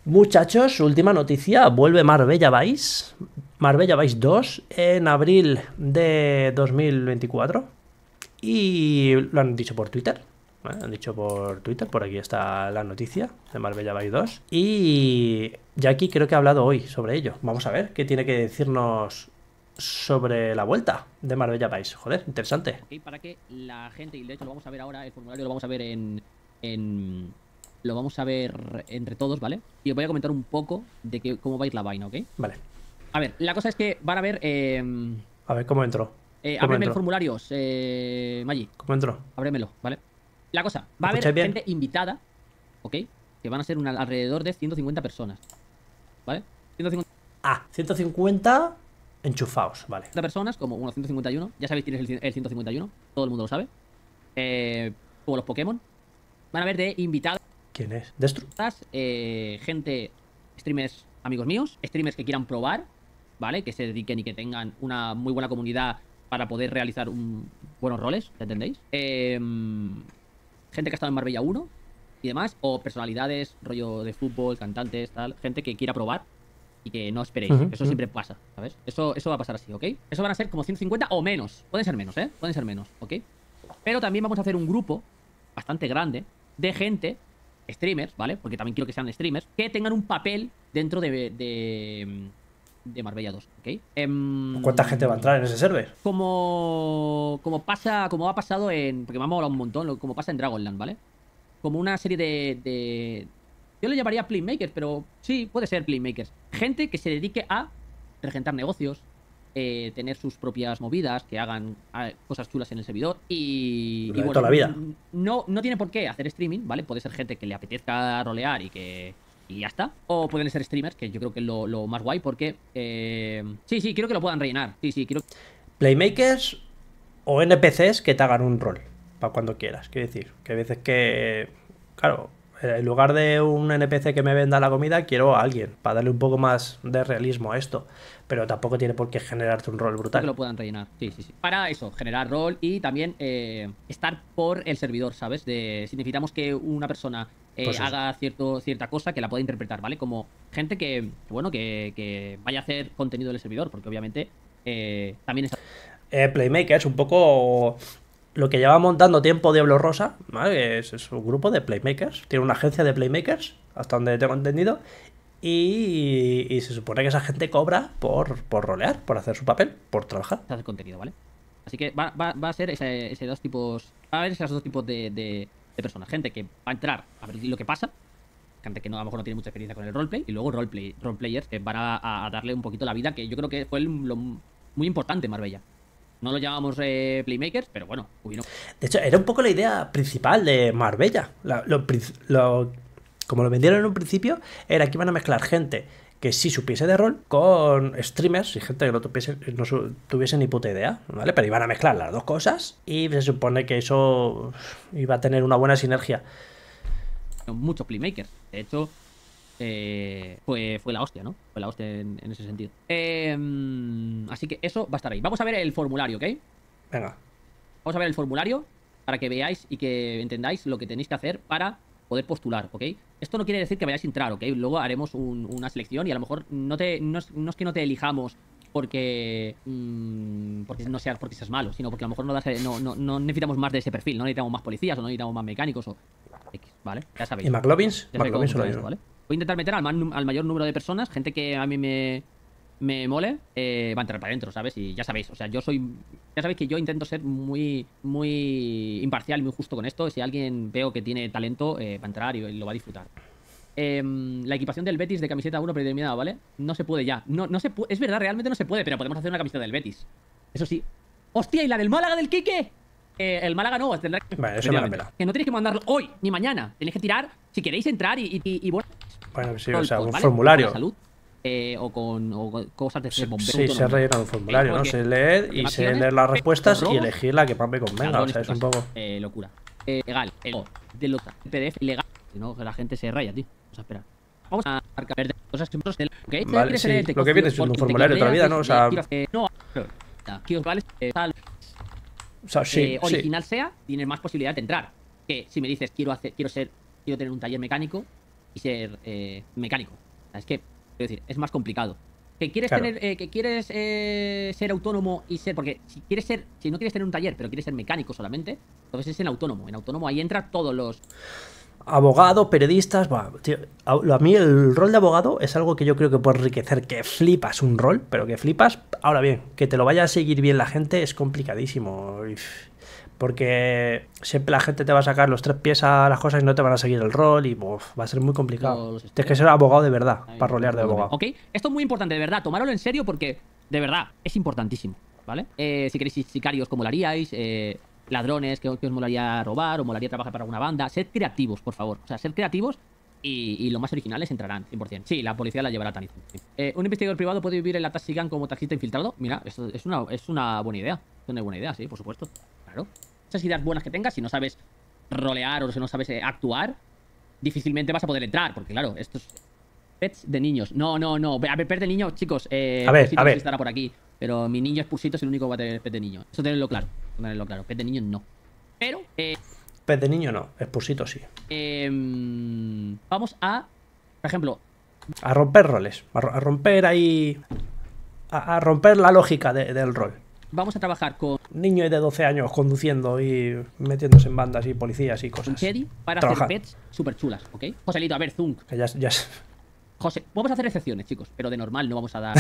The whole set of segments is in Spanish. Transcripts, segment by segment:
Muchachos, última noticia, vuelve Marbella Vice. Marbella Vice 2 en abril de 2024. Y lo han dicho por Twitter. Han dicho por Twitter, por aquí está la noticia de Marbella Vice 2. Y Jackie creo que ha hablado hoy sobre ello. Vamos a ver qué tiene que decirnos sobre la vuelta de Marbella Vice. Joder, interesante. Okay, para que la gente, y de hecho lo vamos a ver ahora, el formulario lo vamos a ver lo vamos a ver entre todos, ¿vale? Y os voy a comentar un poco de cómo va a ir la vaina, ¿ok? Vale. A ver, la cosa es que van a ver... a ver, ¿cómo entró? Ábreme el formulario, Maggi. ¿Cómo entró? Ábremelo, ¿vale? La cosa, va a haber gente invitada, ¿ok? Que van a ser alrededor de 150 personas, ¿vale? 150... Ah, 150 enchufados, vale. personas, como 151, ya sabéis quién es el 151, todo el mundo lo sabe. Como los Pokémon. Van a haber de invitados. ¿Quién es? ¿Destru? Gente, streamers amigos míos, streamers que quieran probar, ¿vale? Que se dediquen y que tengan una muy buena comunidad para poder realizar buenos roles, ¿entendéis? Gente que ha estado en Marbella 1 y demás, o personalidades, rollo de fútbol, cantantes, tal, gente que quiera probar y que no esperéis. Eso siempre pasa, ¿sabes? Eso va a pasar así, ¿ok? Eso van a ser como 150 o menos. Pueden ser menos, ¿eh? Pueden ser menos, ¿ok? Pero también vamos a hacer un grupo bastante grande de gente, streamers, ¿vale? Porque también quiero que sean streamers, que tengan un papel dentro de Marbella 2, ¿ok? ¿Cuánta gente va a entrar en ese server? Como ha pasado en... Porque me ha molado un montón, como pasa en Dragonland, ¿vale? Como una serie yo le llamaría playmakers, pero sí, puede ser playmakers. Gente que se dedique a regentar negocios, tener sus propias movidas, que hagan cosas chulas en el servidor y bueno, toda la vida. No tiene por qué hacer streaming, ¿vale? Puede ser gente que le apetezca rolear y ya está. O pueden ser streamers, que yo creo que es lo más guay, porque sí, quiero que lo puedan rellenar. Sí, quiero... Playmakers o NPCs que te hagan un rol para cuando quieras. Quiero decir, que hay veces que, claro, en lugar de un NPC que me venda la comida, quiero a alguien para darle un poco más de realismo a esto. Pero tampoco tiene por qué generarte un rol brutal. Que lo puedan rellenar, sí. Para eso, generar rol y también estar por el servidor, ¿sabes? Si necesitamos que una persona pues haga cierta cosa, que la pueda interpretar, ¿vale? Como gente que vaya a hacer contenido del servidor, porque obviamente también está... Playmakers, un poco lo que lleva montando tiempo Diablo Rosa, ¿vale? Es un grupo de Playmakers, tiene una agencia de Playmakers, hasta donde tengo entendido. Y se supone que esa gente cobra por rolear, por hacer su papel, por trabajar. Hacer contenido, ¿vale? Así que va a ser ese dos tipos. Va a haber esos dos tipos de personas. Gente que va a entrar a ver lo que pasa. Gente que a lo mejor no tiene mucha experiencia con el roleplay. Y luego roleplayers que van a darle un poquito la vida, que yo creo que fue lo muy importante en Marbella. No lo llamamos playmakers, pero bueno, hubieron... De hecho, era un poco la idea principal de Marbella. Como lo vendieron en un principio, era que iban a mezclar gente que sí supiese de rol con streamers y gente que no tuviese ni puta idea, ¿vale? Pero iban a mezclar las dos cosas y se supone que eso iba a tener una buena sinergia. Muchos playmakers. De hecho, fue la hostia, ¿no? Fue la hostia en ese sentido. Así que eso va a estar ahí. Vamos a ver el formulario, ¿ok? Venga. Vamos a ver el formulario para que veáis y que entendáis lo que tenéis que hacer para poder postular, ¿ok? Esto no quiere decir que vayáis a entrar, ¿ok? Luego haremos una selección y a lo mejor no es que no te elijamos porque no seas porque seas malo, sino porque a lo mejor no necesitamos más de ese perfil, no necesitamos más policías o no necesitamos más mecánicos o X, ¿vale? Ya sabéis. ¿Y McLovins? McLovins solo eso, ¿vale? Voy a intentar meter al mayor número de personas, gente que a mí me mole, va a entrar para adentro, ¿sabes? Y ya sabéis, o sea, ya sabéis que yo intento ser muy imparcial y muy justo con esto. Si alguien veo que tiene talento, va a entrar y lo va a disfrutar. La equipación del Betis de camiseta 1 predeterminada, ¿vale? No se puede ya. No se puede, es verdad, realmente no se puede, pero podemos hacer una camiseta del Betis. Eso sí. ¡Hostia! ¿Y la del Málaga del Quique? El Málaga no, tendrá que... Vale, eso me la pela. Que no tenéis que mandarlo hoy ni mañana. Tenéis que tirar, si queréis entrar y bueno, sí, o sea, un ¿vale? formulario. Salud. O con cosas de bombero. Sí, se rellena un formulario, ¿no? Se leer y se leer las respuestas y elegir la que más me convenga. O sea, es un poco... locura. Legal. De los PDF legal. Si no, la gente se raya, tío. Vamos a esperar. Vamos a marcar cosas que nosotros... ¿Okay? Vale, sí. Lo que viene siendo un formulario de otra vida, ¿no? O sea... No, que os vale tal... O sea, sí, original sea, tienes más posibilidad de entrar. Que si me dices quiero tener un taller mecánico y ser mecánico. O sea, es que, quiero decir, es más complicado. Que quieres Claro. tener, que quieres ser autónomo y ser, porque si no quieres tener un taller, pero quieres ser mecánico solamente, entonces es en autónomo. En autónomo ahí entra todos los. Abogado, periodistas, buah, tío, a mí el rol de abogado es algo que yo creo que puede enriquecer, que flipas un rol, pero que flipas. Ahora bien, que te lo vaya a seguir bien la gente es complicadísimo. Porque siempre la gente te va a sacar los tres pies a las cosas y no te van a seguir el rol y va a ser muy complicado. Tienes que ser abogado de verdad para rolear de abogado. Ok, esto es muy importante, de verdad, tomároslo en serio porque, de verdad, es importantísimo, ¿vale? Si queréis sicarios, ¿cómo lo haríais? Ladrones, que os molaría robar o molaría trabajar para alguna banda. Sed creativos, por favor. O sea, sed creativos y los más originales entrarán, 100%. Sí, la policía la llevará tan. ¿Un investigador privado puede vivir en la Taxi Gang como taxista infiltrado? Mira, esto es una buena idea. Es una buena idea, sí, por supuesto. Claro. Esas ideas buenas que tengas, si no sabes rolear o si no sabes actuar, difícilmente vas a poder entrar. Porque, claro, estos pets de niños. No. A ver, pet de niños, chicos. A ver. Estará por aquí. Pero mi niño es Pursito, es el único que va a tener pet de niño. Eso tenerlo claro. Pet de niño no. Pero, Pet de niño no, expulsito sí. vamos a, por ejemplo, a romper roles. A romper ahí. A romper la lógica del rol. Vamos a trabajar con Niño de 12 años conduciendo y metiéndose en bandas y policías y cosas. Chedi para Trabajar. hacer pets súper chulas, ¿ok? Joselito, a ver, Zunk. Que ya José, vamos a hacer excepciones, chicos, pero de normal no vamos a dar.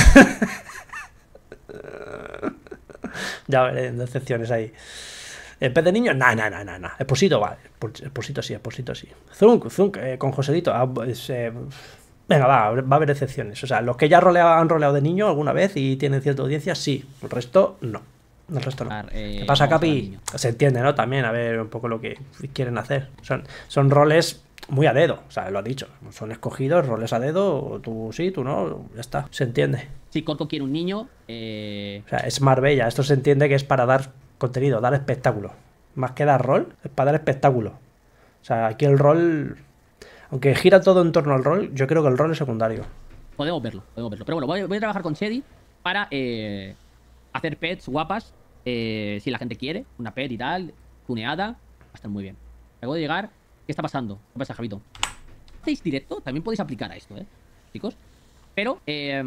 ya veré decepciones ahí. El pez de niño, nah. Expulsito, vale. Expulsito sí. Zunk, con Joselito. Venga, va a haber excepciones. O sea, los que ya han roleado de niño alguna vez y tienen cierta audiencia, sí. El resto, no. El resto no. ¿Qué pasa, Capi? Se entiende, ¿no? También, a ver un poco lo que quieren hacer. Son roles muy a dedo, o sea, lo ha dicho. Son escogidos, roles a dedo, tú sí, tú no, ya está. Se entiende. Si Corco quiere un niño, O sea, es Marbella. Esto se entiende que es para dar contenido, dar espectáculo. Más que dar rol, es para dar espectáculo. O sea, aquí el rol, aunque gira todo en torno al rol, yo creo que el rol es secundario. podemos verlo. Pero bueno, voy a trabajar con Chedi para hacer pets guapas. Si la gente quiere, una pet y tal, tuneada, va a estar muy bien. Acabo de llegar. ¿Qué está pasando? ¿Qué pasa, Javito? ¿Hacéis directo? También podéis aplicar a esto, chicos. Pero,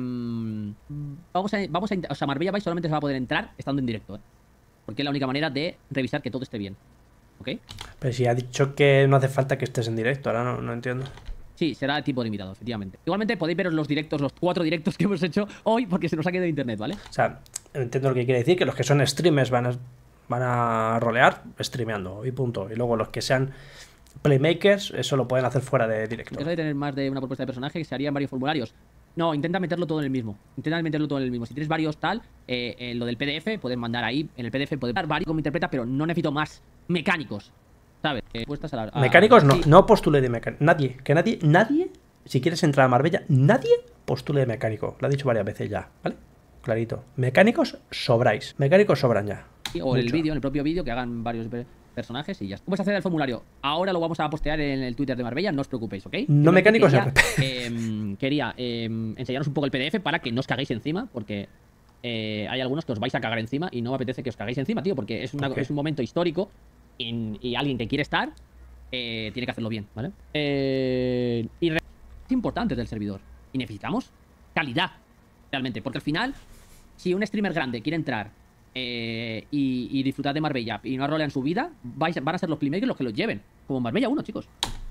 o sea, Marbella Vice solamente se va a poder entrar estando en directo, porque es la única manera de revisar que todo esté bien. ¿Ok? Pero si ha dicho que no hace falta que estés en directo, ahora no entiendo. Sí, será tipo limitado, efectivamente. Igualmente podéis ver los directos, los 4 directos que hemos hecho hoy, porque se nos ha quedado internet, ¿vale? O sea, entiendo lo que quiere decir, que los que son streamers van a rolear streameando y punto. Y luego los que sean playmakers, eso lo pueden hacer fuera de directo. Eso de tener más de una propuesta de personaje que se haría en varios formularios. No, intenta meterlo todo en el mismo. Si tienes varios tal, lo del PDF, puedes mandar ahí. En el PDF puedes dar varios como interpreta, pero no necesito más mecánicos. ¿Sabes? Mecánicos no, sí. no postule de mecánico. Nadie, si quieres entrar a Marbella, nadie postule de mecánico. Lo ha dicho varias veces ya, ¿vale? Clarito. Mecánicos sobráis. Mecánicos sobran ya. O en el vídeo, en el propio vídeo, que hagan varios personajes y ya está. ¿Cómo se hace el formulario? Ahora lo vamos a postear en el Twitter de Marbella, no os preocupéis, ¿ok? No mecánicos quería enseñaros un poco el PDF para que no os caguéis encima, porque hay algunos que os vais a cagar encima y no me apetece que os caguéis encima, tío, porque es un momento histórico y alguien que quiere estar tiene que hacerlo bien, ¿vale? Y es importante del servidor. Y necesitamos calidad, realmente, porque al final, si un streamer grande quiere entrar y disfrutar de Marbella y no rolear en su vida, van a ser los playmakers los que los lleven. Como Marbella 1, chicos.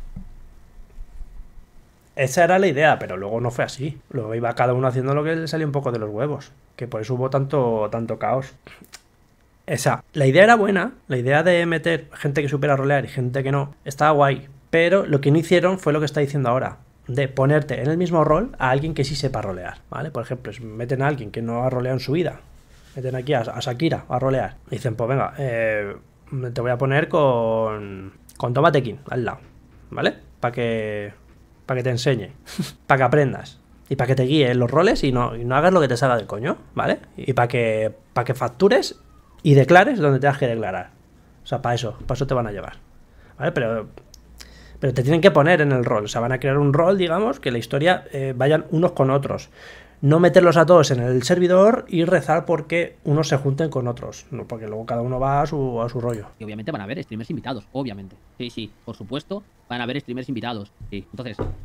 Esa era la idea, pero luego no fue así. Luego iba cada uno haciendo lo que le salió un poco de los huevos. Que por eso hubo tanto caos. La idea era buena. La idea de meter gente que supiera rolear y gente que no, estaba guay. Pero lo que no hicieron fue lo que está diciendo ahora. De ponerte en el mismo rol a alguien que sí sepa rolear, ¿vale? Por ejemplo, si meten a alguien que no ha roleado en su vida, meten aquí a Shakira a rolear, y dicen, pues venga, te voy a poner con Tomate King al lado, ¿vale? Para que te enseñe, para que aprendas y para que te guíe en los roles y no hagas lo que te salga del coño, ¿vale? Y para que factures y declares donde tengas que declarar. O sea, para eso te van a llevar, ¿vale? Pero te tienen que poner en el rol. O sea, van a crear un rol, digamos, que la historia vayan unos con otros. No meterlos a todos en el servidor y rezar porque unos se junten con otros. No, porque luego cada uno va a su rollo. Y obviamente van a haber streamers invitados, obviamente. Sí, por supuesto, van a haber streamers invitados. Sí, entonces,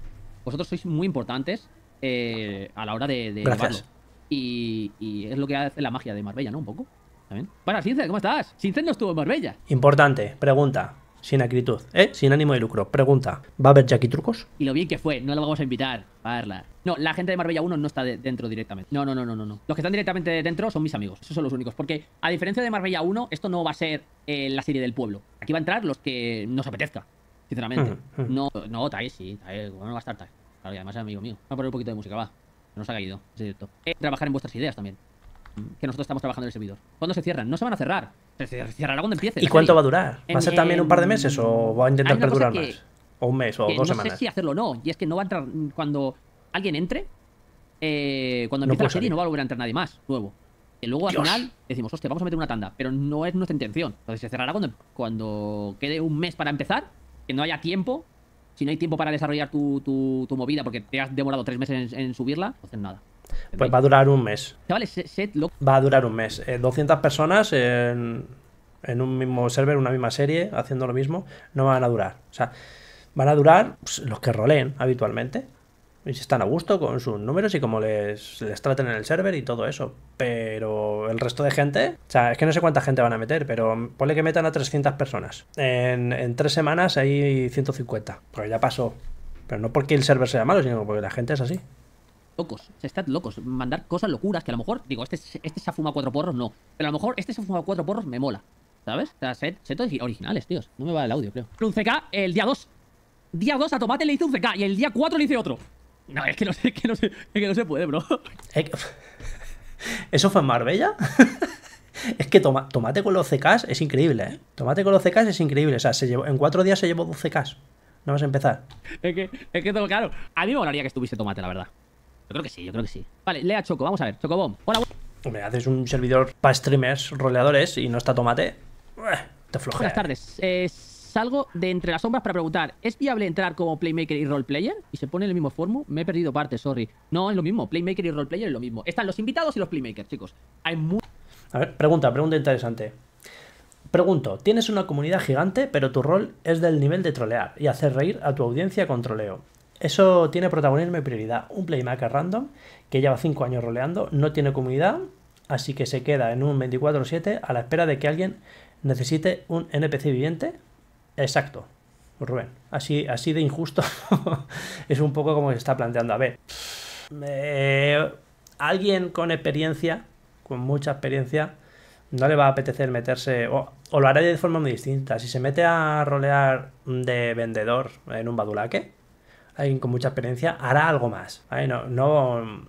vosotros sois muy importantes a la hora de Gracias. llevarlo. Y es lo que hace la magia de Marbella, ¿no? Un poco. ¿También? Bueno, Since, ¿cómo estás? Since no estuvo en Marbella. Importante, pregunta. Sin acritud, sin ánimo de lucro. Pregunta, ¿va a haber Jackie Trucos? Y lo bien que fue, no lo vamos a invitar a verla. No, la gente de Marbella 1 no está dentro directamente. No. Los que están directamente dentro son mis amigos. Esos son los únicos. Porque, a diferencia de Marbella 1, esto no va a ser la serie del pueblo. Aquí va a entrar los que nos apetezca. Sinceramente. No, Tai, sí. Tai, ¿cómo no va a estar Tai? Claro, y además es amigo mío. Vamos a poner un poquito de música, va. Que nos ha caído. Es directo. Trabajar en vuestras ideas también. Que nosotros estamos trabajando en el servidor. ¿Cuándo se cierran? No se van a cerrar. Se cerrará cuando empiece. ¿Y cuánto va a durar? ¿Va a ser también un par de meses o va a intentar perdurar más? ¿O un mes o 2 semanas? No sé si hacerlo o no. Y es que no va a entrar cuando alguien entre. Cuando empiece la serie no va a volver a entrar nadie más nuevo. Y luego al final decimos, hostia, vamos a meter una tanda. Pero no es nuestra intención. Entonces se cerrará cuando quede un mes para empezar. Que no haya tiempo. Si no hay tiempo para desarrollar tu movida porque te has demorado 3 meses en subirla, entonces nada. Pues va a durar un mes. Chavales, va a durar un mes. 200 personas en un mismo server, una misma serie, haciendo lo mismo, no van a durar. O sea, van a durar pues, los que roleen habitualmente. Y si están a gusto con sus números y cómo les traten en el server y todo eso. Pero el resto de gente, o sea, es que no sé cuánta gente van a meter, pero ponle que metan a 300 personas. En 3 semanas hay 150. Pues ya pasó. Pero no porque el server sea malo, sino porque la gente es así. Locos, se están locos, mandar cosas locuras que a lo mejor, digo, este se ha fumado 4 porros, no, pero a lo mejor este se ha fumado 4 porros me mola, ¿sabes? O sea, set originales, tíos, no me va el audio, creo. Un CK el día 2, día 2 a Tomate le hice un CK y el día 4 le hice otro. No, es que no se puede, bro. ¿Eso fue en Marbella? Es que Tomate con los CKs es increíble, ¿eh? Tomate con los CKs es increíble, o sea, en 4 días se llevó 12 CKs. No vas a empezar. Es que todo claro, a mí me molaría que estuviese Tomate, la verdad. Yo creo que sí. Vale, lea Choco, vamos a ver. Chocobom. Hola. Me haces un servidor para streamers, roleadores y no está Tomate. Te flojea. Buenas tardes. Salgo de entre las sombras para preguntar, ¿es viable entrar como playmaker y roleplayer? Y se pone en el mismo formu. Me he perdido parte, sorry. No, es lo mismo. Playmaker y roleplayer es lo mismo. Están los invitados y los playmakers, chicos. Hay A ver, pregunta interesante. Pregunto, tienes una comunidad gigante, pero tu rol es del nivel de trolear y hacer reír a tu audiencia con troleo. Eso tiene protagonismo y prioridad. Un playmaker random que lleva 5 años roleando, no tiene comunidad, así que se queda en un 24/7 a la espera de que alguien necesite un NPC viviente. Exacto, Rubén. Así de injusto es un poco como se está planteando. A ver, alguien con experiencia, con mucha experiencia, no le va a apetecer meterse, o lo hará de forma muy distinta. Si se mete a rolear de vendedor en un badulaque, alguien con mucha experiencia hará algo más, ¿vale? No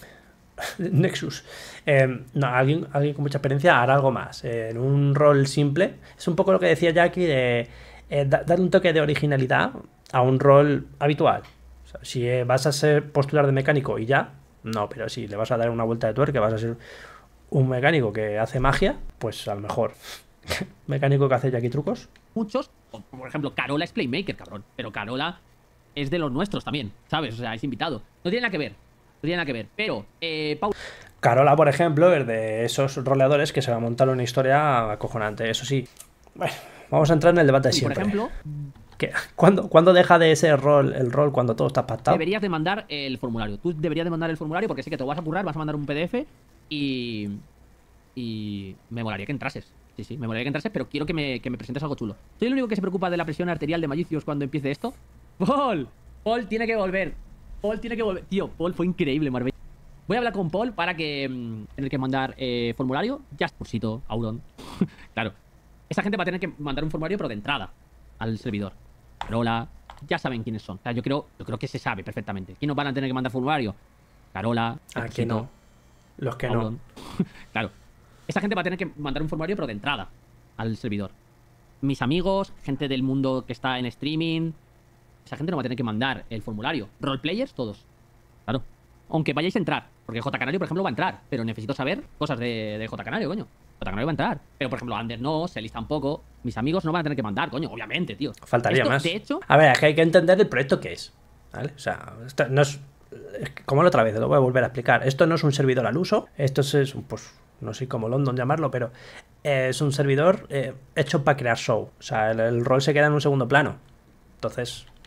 Nexus. No, alguien con mucha experiencia hará algo más. En un rol simple, es un poco lo que decía Jackie de dar un toque de originalidad a un rol habitual. O sea, si vas a ser postular de mecánico y ya, no, pero si le vas a dar una vuelta de tuerca, vas a ser un mecánico que hace magia, pues a lo mejor mecánico que hace Jackie Trucos. Muchos, por ejemplo, Carola es playmaker, cabrón, pero Carola es de los nuestros también, ¿sabes? O sea, es invitado. No tiene nada que ver, pero Carola, por ejemplo, es de esos roleadores que se va a montar una historia acojonante. Eso sí, bueno, vamos a entrar en el debate de siempre. Por ejemplo, ¿Cuándo deja de ser el rol cuando todo está pactado? Deberías de mandar el formulario. Tú deberías de mandar el formulario porque sé que te lo vas a currar, vas a mandar un PDF y me molaría que entrases. Sí, me molaría que entrases, pero quiero que me presentes algo chulo. ¿Soy el único que se preocupa de la presión arterial de Magicius cuando empiece esto? ¡Paul! Paul tiene que volver. Tío, Paul fue increíble, Marbella. Voy a hablar con Paul para que tener que mandar formulario. Ya, Cursito, Auron. Claro. Esa gente va a tener que mandar un formulario, pero de entrada al servidor. Carola, ya saben quiénes son. O sea, yo creo que se sabe perfectamente. ¿Quiénes van a tener que mandar formulario? Carola. Aquí no. Los que Auron. no. Claro. Esa gente va a tener que mandar un formulario, pero de entrada al servidor. Mis amigos, gente del mundo que está en streaming. Esa gente no va a tener que mandar el formulario. Roleplayers, todos. Claro. Aunque vayáis a entrar. Porque J Canario, por ejemplo, va a entrar. Pero necesito saber cosas de J Canario, coño. J Canario va a entrar. Pero, por ejemplo, Ander no, Celis tampoco. Mis amigos no van a tener que mandar, coño. Obviamente, tío. Faltaría Esto, más. De hecho, a ver, es que hay que entender el proyecto que es. ¿Vale? O sea, esto no es. Como la otra vez, lo voy a volver a explicar. Esto no es un servidor al uso. Esto es, pues, no sé cómo London llamarlo, pero es un servidor hecho para crear show. O sea, el rol se queda en un segundo plano. Entonces,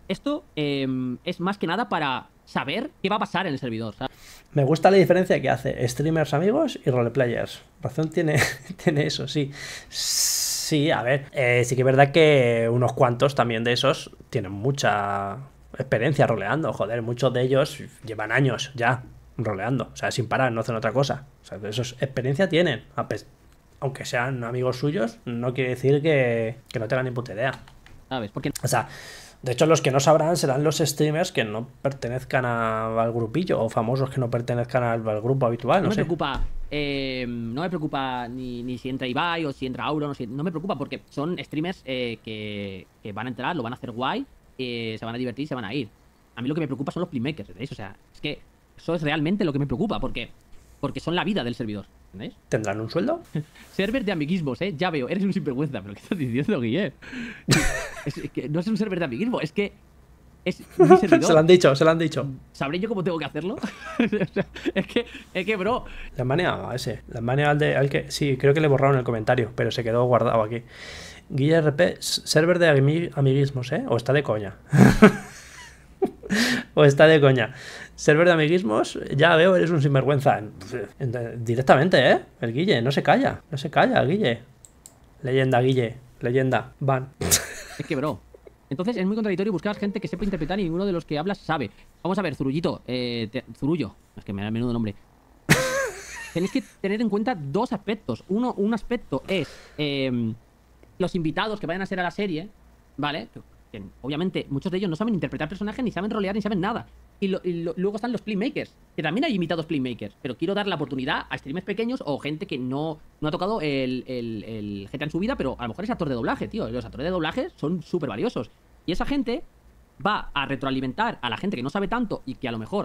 esto es más que nada para saber qué va a pasar en el servidor, ¿sabes? Me gusta la diferencia que hace streamers amigos y roleplayers. Razón tiene, tiene eso, sí. Sí, a ver, sí que es verdad que unos cuantos también de esos tienen mucha experiencia roleando. Joder, muchos de ellos llevan años ya roleando. O sea, sin parar, no hacen otra cosa. O sea, esos experiencia tienen. Aunque sean amigos suyos, no quiere decir que no tengan ni puta idea. ¿Sabes? Porque O sea, de hecho, los que no sabrán serán los streamers que no pertenezcan al grupillo o famosos que no pertenezcan al grupo habitual, no no me sé. preocupa, no me preocupa ni si entra Ibai o si entra Auro, no me preocupa porque son streamers que van a entrar, lo van a hacer guay, se van a divertir y se van a ir. A mí lo que me preocupa son los playmakers, ¿entendéis? O sea, es que eso es realmente lo que me preocupa porque son la vida del servidor, ¿entendéis? ¿Tendrán un sueldo? Server de amiguismos, ya veo, eres un sinvergüenza, pero ¿qué estás diciendo, Guille? Es que no es un server de amiguismo, es que es mi servidor. Se lo han dicho, se lo han dicho. ¿Sabré yo cómo tengo que hacerlo? O sea, es que, bro. La manea a ese. La manea al que. Sí, creo que le borraron el comentario, pero se quedó guardado aquí. Guille RP, server de amiguismos, ¿eh? O está de coña. O está de coña. Server de amiguismos, ya veo, eres un sinvergüenza. Directamente, ¿eh? El Guille, no se calla. No se calla, Guille. Leyenda, Guille. Leyenda. Van. Es que, bro. Entonces es muy contradictorio buscar gente que sepa interpretar y ninguno de los que hablas sabe. Vamos a ver, Zurullito. Zurullo. Es que me da menudo nombre. Tenéis que tener en cuenta dos aspectos. Un aspecto es los invitados que vayan a ser a la serie, ¿vale? Que, obviamente, muchos de ellos no saben interpretar personajes, ni saben rolear, ni saben nada. Y luego están los playmakers, que también hay invitados playmakers. Pero quiero dar la oportunidad a streamers pequeños o gente que no ha tocado el GTA en su vida, pero a lo mejor es actor de doblaje, tío. Los actores de doblaje son súper valiosos. Y esa gente va a retroalimentar a la gente que no sabe tanto y que a lo mejor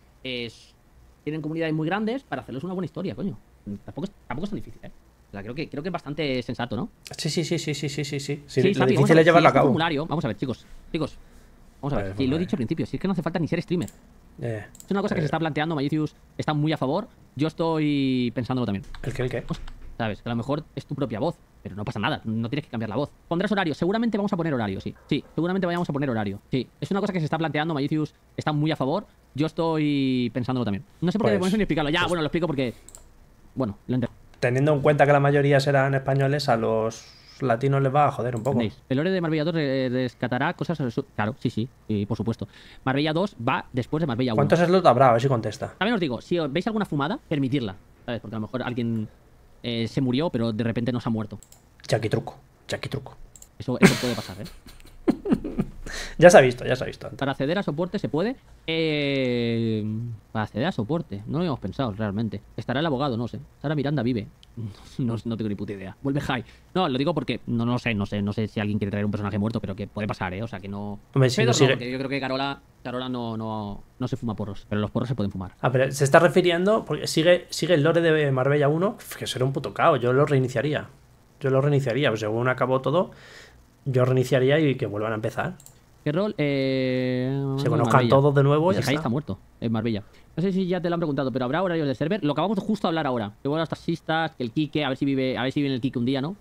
tienen comunidades muy grandes para hacerles una buena historia, coño. Tampoco es tan difícil, ¿eh? O sea, creo que es bastante sensato, ¿no? Sí. Sí, Lo difícil es llevarlo a cabo. Formulario. Vamos a ver, chicos. Vamos a ver. Sí, lo he dicho al principio. Si es que no hace falta ni ser streamer. Es una cosa que se está planteando. Mayicius está muy a favor. Yo estoy pensándolo también. ¿El qué? Sabes, que a lo mejor es tu propia voz, pero no pasa nada. No tienes que cambiar la voz. Pondrás horario. Seguramente vamos a poner horario, sí. Sí, seguramente vayamos a poner horario. Sí, es una cosa que se está planteando. Mayicius está muy a favor. Yo estoy pensándolo también. No sé por qué me pones ni explicarlo. Ya, bueno, lo explico porque... Bueno, lo entiendo. Teniendo en cuenta que la mayoría serán españoles, a los latinos les va a joder un poco. ¿Entendéis? El lore de Marbella 2 rescatará cosas... Claro, sí, por supuesto. Marbella 2 va después de Marbella 1. ¿Cuántos slots habrá? A ver si contesta. También os digo, si veis alguna fumada, permitirla, ¿sabes? Porque a lo mejor alguien se murió, pero de repente no se ha muerto. Jackie truco. Eso puede pasar, ¿eh? Ya se ha visto antes. Para acceder a soporte se puede. Para acceder a soporte, no lo habíamos pensado realmente. Estará el abogado, no sé. Sara Miranda vive. No tengo ni puta idea. Vuelve High. No, lo digo porque no sé si alguien quiere traer un personaje muerto, pero que puede pasar, ¿eh? O sea, que no. Hombre, si Pedro no sigue... porque yo creo que Carola no se fuma porros, pero los porros se pueden fumar. Ah, pero se está refiriendo, porque sigue el lore de Marbella 1, que será un puto caos. Yo lo reiniciaría. Pues según acabó todo, yo reiniciaría y que vuelvan a empezar. ¿Qué rol? Se conozcan todos de nuevo y ya está muerto en Marbella. No sé si ya te lo han preguntado, pero habrá horarios de server. Lo acabamos justo a hablar ahora. Que bueno, los taxistas, que el Kike, a ver si viene el Kike un día, ¿no?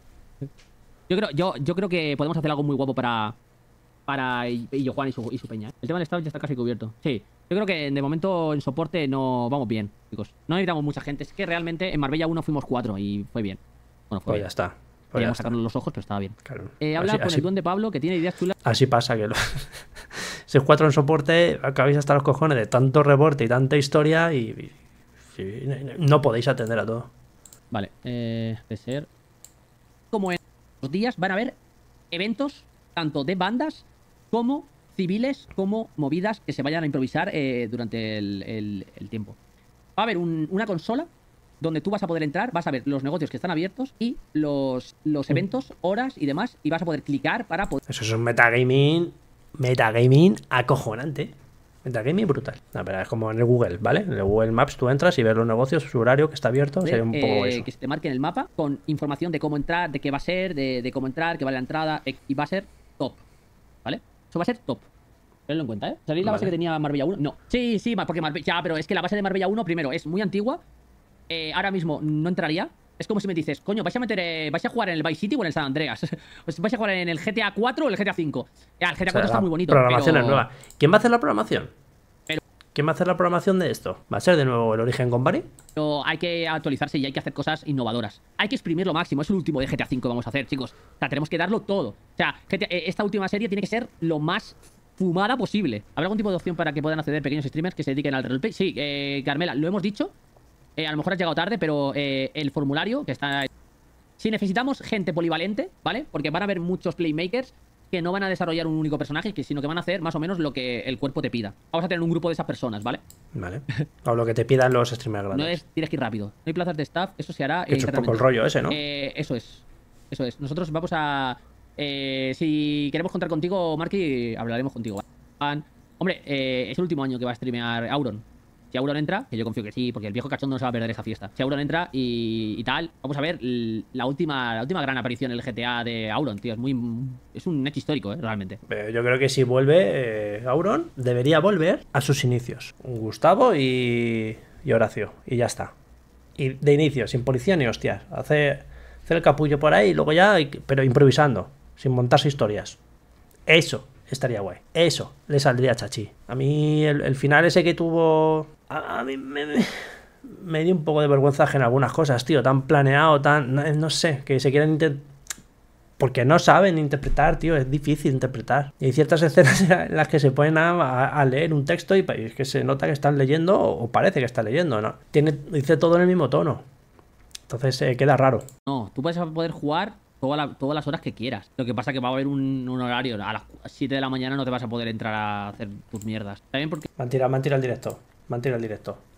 Yo creo que podemos hacer algo muy guapo para Illo Juan y su peña. El tema del estado ya está casi cubierto. Sí, yo creo que de momento en soporte no vamos bien, chicos. No necesitamos mucha gente. Es que realmente en Marbella 1 fuimos 4 y fue bien. Bueno, fue pues bien. Ya está. Podríamos sacarnos los ojos, pero estaba bien. Claro. Habla con el duende Pablo, que tiene ideas chulas. Así pasa, que si es 4 en soporte, acabáis hasta los cojones de tanto reporte y tanta historia y no podéis atender a todo. Vale, de ser... Como en los días van a haber eventos, tanto de bandas como civiles, como movidas que se vayan a improvisar durante el tiempo. Va a haber una consola donde tú vas a poder entrar, vas a ver los negocios que están abiertos y los eventos, horas y demás, y vas a poder clicar para poder... Eso es un metagaming acojonante. Metagaming brutal. No, pero es como en el Google, ¿vale? En el Google Maps tú entras y ves los negocios, su horario, que está abierto, sería un poco eso. Que se te marque en el mapa con información de cómo entrar, de qué va a ser, de cómo entrar, qué vale la entrada, y va a ser top, ¿vale? Eso va a ser top. Tenedlo en cuenta, ¿eh? ¿Sabéis la base que tenía Marbella 1? No. Sí, porque ya, pero es que la base de Marbella 1, primero, es muy antigua. Ahora mismo no entraría, Es como si me dices, coño, ¿vais a jugar en el Vice City o en el San Andreas? Pues vais a jugar en el GTA 4 o el GTA 5. Ya, el GTA 4 está muy bonito. Programación pero... es nueva. ¿Quién va a hacer la programación? Pero- ¿Quién va a hacer la programación de esto? ¿Va a ser de nuevo el Origin Company? Pero hay que actualizarse y hay que hacer cosas innovadoras. Hay que exprimir lo máximo. Es el último de GTA 5 que vamos a hacer, chicos. O sea, tenemos que darlo todo. O sea, esta última serie tiene que ser lo más fumada posible. ¿Habrá algún tipo de opción para que puedan acceder pequeños streamers que se dediquen al roleplay? Sí, Carmela, lo hemos dicho. A lo mejor has llegado tarde, pero el formulario que está... Si necesitamos gente polivalente, ¿vale? Porque van a haber muchos playmakers que no van a desarrollar un único personaje, sino que van a hacer más o menos lo que el cuerpo te pida. Vamos a tener un grupo de esas personas, ¿vale? Vale. O lo que te pidan los streamers No grandes. tienes que ir rápido. No hay plazas de staff, eso se hará Que es un poco el internamente. rollo ese, ¿no? Eso es. Eso es. Nosotros vamos a... si queremos contar contigo, Marky, hablaremos contigo. Hombre, es el último año que va a streamear Auron. Si Auron entra, que yo confío que sí, porque el viejo cachondo no se va a perder esa fiesta. Si Auron entra y tal, vamos a ver la última gran aparición en el GTA de Auron, tío. Es un hecho histórico, realmente. Yo creo que si vuelve Auron, debería volver a sus inicios. Gustavo y Horacio. Y ya está. Y de inicio, sin policía ni hostias. Hacer el capullo por ahí y luego ya, pero improvisando, sin montarse historias. Eso estaría guay. Eso le saldría a Chachi. A mí el final ese que tuvo... A mí me dio un poco de vergüenza en algunas cosas, tío. Tan planeado, tan... No sé, que se quieren intentar... Porque no saben interpretar, tío. Es difícil interpretar. Y hay ciertas escenas en las que se ponen a leer un texto y es que se nota que están leyendo o parece que están leyendo, ¿no? Dice todo en el mismo tono. Entonces queda raro. No, tú vas a poder jugar todas las horas que quieras. Lo que pasa es que va a haber un horario. A las 7 de la mañana no te vas a poder entrar a hacer tus mierdas. También porque... Me han tirado el directo. Me han tirado el directo.